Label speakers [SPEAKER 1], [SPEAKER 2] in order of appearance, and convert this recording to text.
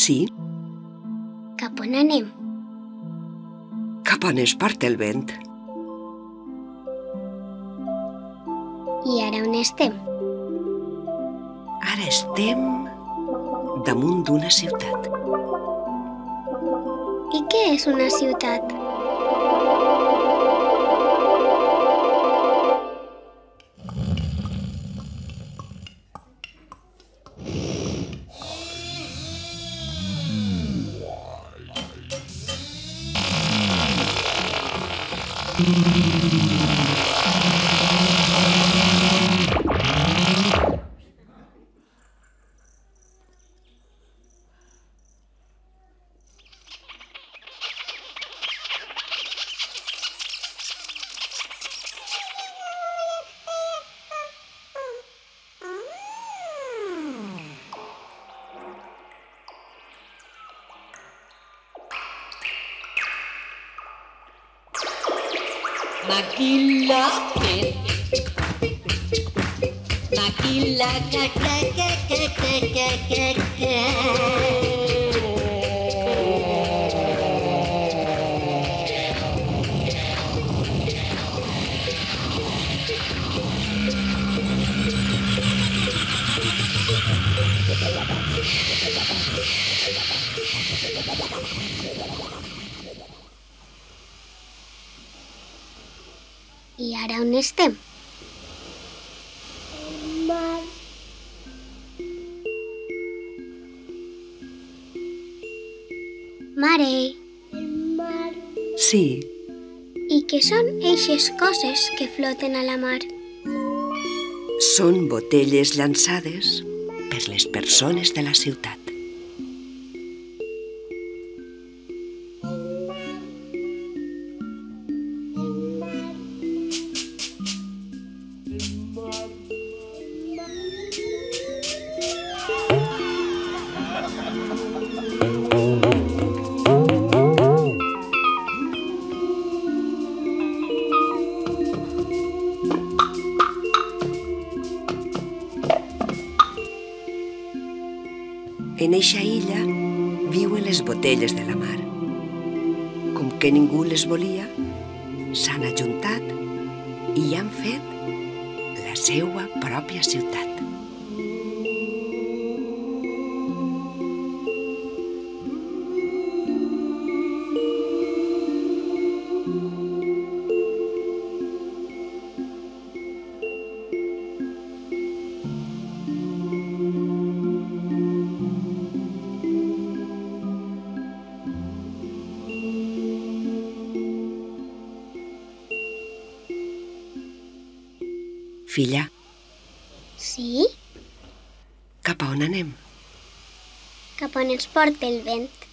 [SPEAKER 1] Sí.
[SPEAKER 2] Cap on anem?
[SPEAKER 1] Cap on ens porta el vent.
[SPEAKER 2] I ara on estem?
[SPEAKER 1] Ara estem damunt d'una ciutat.
[SPEAKER 2] I què és una ciutat?
[SPEAKER 3] Maquila, maquila,
[SPEAKER 2] I ara on estem?
[SPEAKER 4] Mar.
[SPEAKER 2] Mare.
[SPEAKER 4] Mar.
[SPEAKER 1] Sí.
[SPEAKER 2] I què són eixes coses que floten a la mar?
[SPEAKER 1] Són botelles llançades per les persones de la ciutat. En eixa illa viuen les botelles de la mar. Com que ningú les volia, s'han ajuntat i han fet la seua pròpia ciutat. Filla.
[SPEAKER 2] Sí?
[SPEAKER 1] Cap a on anem?
[SPEAKER 2] Cap on ens porta el vent.